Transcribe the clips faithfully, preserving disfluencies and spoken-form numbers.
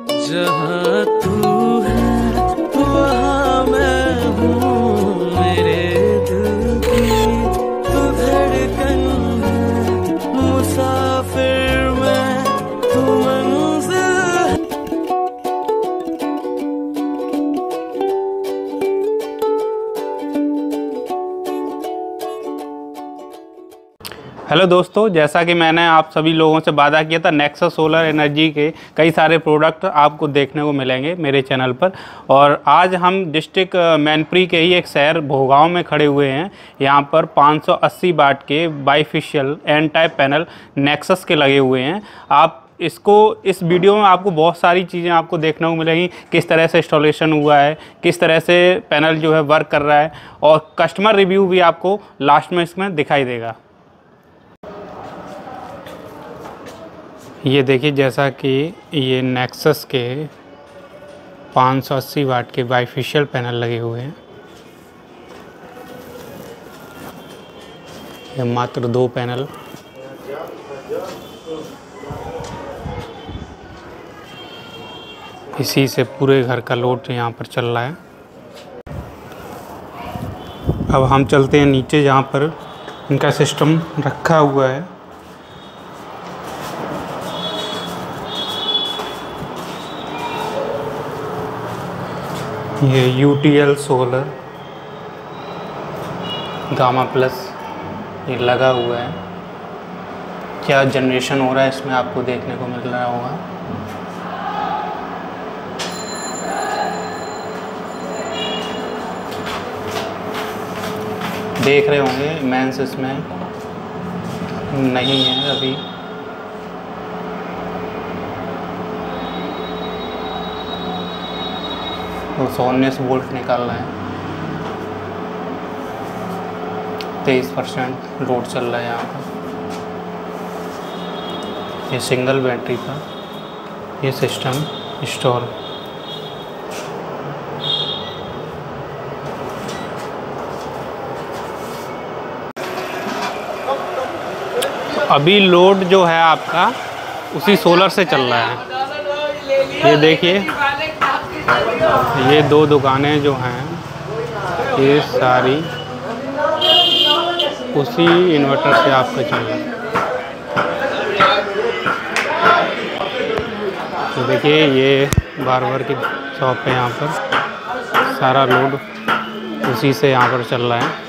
जहाँ तू है वहाँ मैं हूँ, मेरे दिल की तू धड़कन है, मुसाफिर मैं तू मंजिल। हेलो दोस्तों, जैसा कि मैंने आप सभी लोगों से वादा किया था, नेक्सस सोलर एनर्जी के कई सारे प्रोडक्ट आपको देखने को मिलेंगे मेरे चैनल पर। और आज हम डिस्ट्रिक्ट मैनपुरी के ही एक शहर भोगांव में खड़े हुए हैं। यहाँ पर पाँच सौ अस्सी वाट के bifacial N type panel Nexus के लगे हुए हैं। आप इसको इस वीडियो में आपको बहुत सारी चीज़ें आपको देखने को मिलेंगी, किस तरह से इंस्टॉलेशन हुआ है, किस तरह से पैनल जो है वर्क कर रहा है, और कस्टमर रिव्यू भी आपको लास्ट में इसमें दिखाई देगा। ये देखिए, जैसा कि ये नेक्सस के पाँच सौ अस्सी वाट के बाईफेशियल पैनल लगे हुए हैं। ये मात्र दो पैनल इसी से पूरे घर का लोड यहाँ पर चल रहा है। अब हम चलते हैं नीचे, जहाँ पर इनका सिस्टम रखा हुआ है। ये U T L solar Gamma plus ये लगा हुआ है। क्या जनरेशन हो रहा है इसमें आपको देखने को मिल रहा होगा। देख रहे होंगे मेंस इसमें नहीं है अभी। दो सौ उन्नीस वोल्ट निकाल रहा है, तेईस परसेंट लोड चल रहा है यहाँ पर। ये सिंगल बैटरी का ये सिस्टम इंस्टॉल। अभी लोड जो है आपका उसी सोलर से चल रहा है। ये देखिए, ये दो दुकानें जो हैं ये सारी उसी इन्वर्टर से आपका चल रहा है। तो देखिए, ये बार्बर की शॉप है, यहाँ पर सारा लोड उसी से यहाँ पर चल रहा है।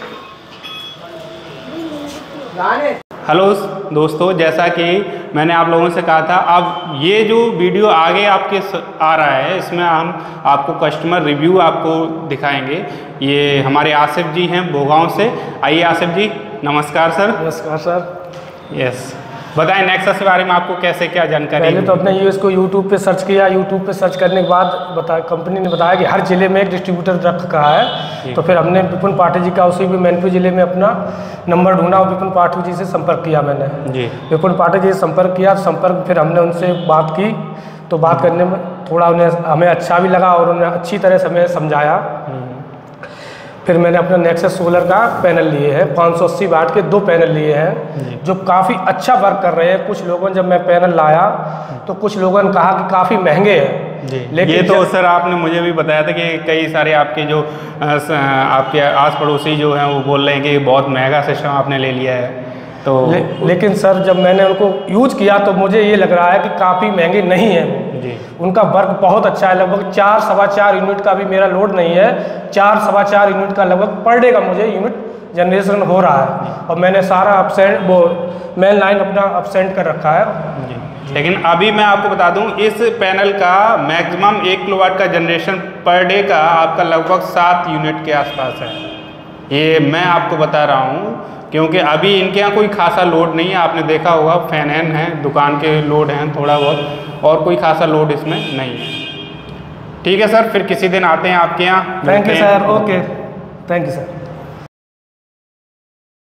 हेलो दोस्तों, जैसा कि मैंने आप लोगों से कहा था, अब ये जो वीडियो आगे आपके आ रहा है इसमें हम आपको कस्टमर रिव्यू आपको दिखाएंगे। ये हमारे आसिफ जी हैं भोगांव से। आइए आसिफ जी, नमस्कार सर। नमस्कार सर। यस, बताएं नेक्सस के बारे में आपको कैसे क्या जानकारी। पहले तो अपने यूएस को यूट्यूब पे सर्च किया। यूट्यूब पे सर्च करने के बाद बता कंपनी ने बताया कि हर जिले में एक डिस्ट्रीब्यूटर रख रखा है। तो फिर हमने विपुल पाठक जी का उसी भी मैनपुरी जिले में अपना नंबर ढूंढा और विपुल पाठक जी से संपर्क किया मैंने जी। विपुल पाठक जी से संपर्क किया, संपर्क फिर हमने उनसे बात की। तो बात करने में थोड़ा उन्हें हमें अच्छा भी लगा और उन्हें अच्छी तरह से हमें समझाया। फिर मैंने अपना नेक्सस सोलर का पैनल लिए हैं, पाँच सौ अस्सी वाट के दो पैनल लिए हैं जो काफ़ी अच्छा वर्क कर रहे हैं। कुछ लोगों ने जब मैं पैनल लाया तो कुछ लोगों ने कहा कि काफ़ी महंगे हैं जी। लेकिन ये तो सर आपने मुझे भी बताया था कि कई सारे आपके जो आपके आस पड़ोसी जो हैं वो बोल रहे हैं कि बहुत महंगा सिस्टम आपने ले लिया है। तो ले, लेकिन सर जब मैंने उनको यूज किया तो मुझे ये लग रहा है कि काफ़ी महंगे नहीं है जी। उनका वर्क बहुत अच्छा है। लगभग चार सवा चार यूनिट का भी मेरा लोड नहीं है, चार सवा चार यूनिट का लगभग पर डे का मुझे यूनिट जनरेशन हो रहा है। और मैंने सारा अपसेंट वो मेन लाइन अपना अपसेंट कर रखा है जी। लेकिन अभी मैं आपको बता दूं, इस पैनल का मैक्सिमम एक किलोवाट का जनरेशन पर डे का आपका लगभग सात यूनिट के आसपास है। ये मैं आपको बता रहा हूँ क्योंकि अभी इनके यहाँ कोई खासा लोड नहीं है। आपने देखा होगा फैन एन है, दुकान के लोड हैं थोड़ा बहुत, और कोई खासा लोड इसमें नहीं है। ठीक है सर, फिर किसी दिन आते हैं आपके यहाँ। Thank you sir. Okay, thank you sir.